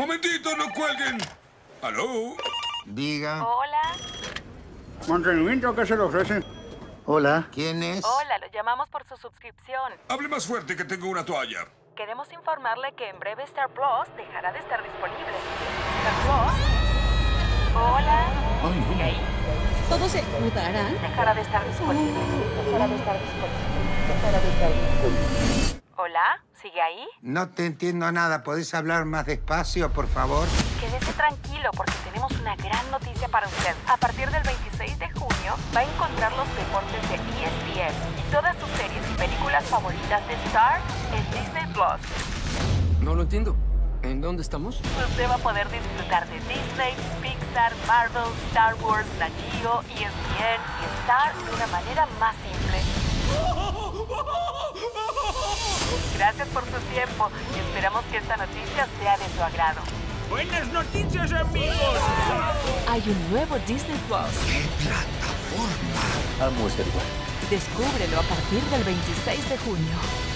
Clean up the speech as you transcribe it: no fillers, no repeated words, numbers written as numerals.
¡Momentito, no cuelguen! ¿Aló? Diga. Hola. ¿Mantenimiento qué se le ofrece? Hola. ¿Quién es? Hola, lo llamamos por su suscripción. Hable más fuerte que tengo una toalla. Queremos informarle que en breve Star Plus dejará de estar disponible. Star Plus. Hola. ¿Sigue ahí? ¿Todo se mudará? Dejará de estar disponible. Dejará de estar disponible. Dejará de estar disponible. Hola, ¿sigue ahí? No te entiendo nada. ¿Podés hablar más despacio, por favor? Quédese tranquilo porque tenemos una gran noticia para usted. A partir del 26 de junio va a encontrar los deportes de ESPN y todas sus series y películas favoritas de Star en Disney Plus. No lo entiendo. ¿En dónde estamos? Usted va a poder disfrutar de Disney, Pixar, Marvel, Star Wars, Nat Geo, ESPN y Star de una manera más simple. Gracias por su tiempo y esperamos que esta noticia sea de su agrado. ¡Buenas noticias, amigos! Hay un nuevo Disney Plus. ¡Qué plataforma! Descúbrelo a partir del 26 de junio.